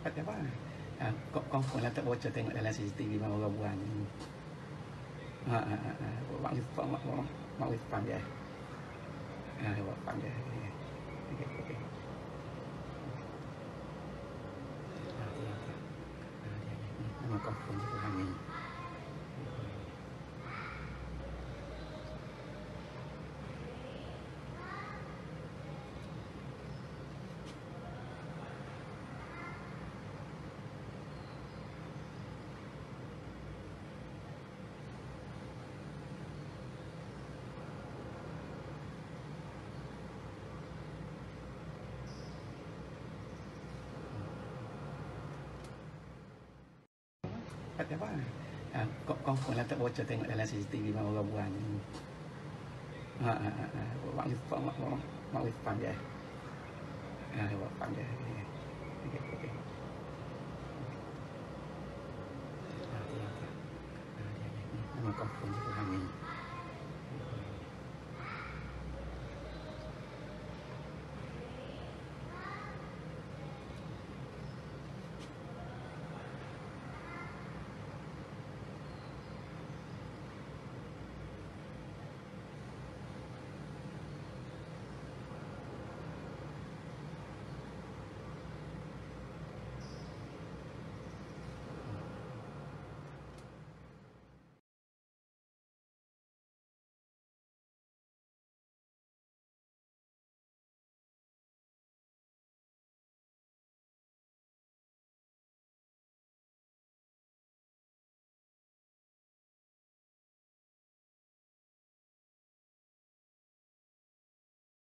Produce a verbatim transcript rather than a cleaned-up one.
Kata apa? Ah, kau kau pun lah tak bocor tengok dalam C C T V mana orang buang ni. Ha ha ha. ha. Mak mak mak mak mak wis pam dia. Ah, buat pam dia. Okey okey. Ah, dia dia. Ah, dia dia. Nama kau pun juga ni. Kata apa? Ah, kau kau pun lah tak bocor tengok dalam C C T V mana orang buang ni. Ha ha ha. ha. Mak mak mak mak mak wis pam dia. Ah, buat pam dia. Okey okey. Ah, dia dia. Ah, dia dia. Nama kau pun juga ni.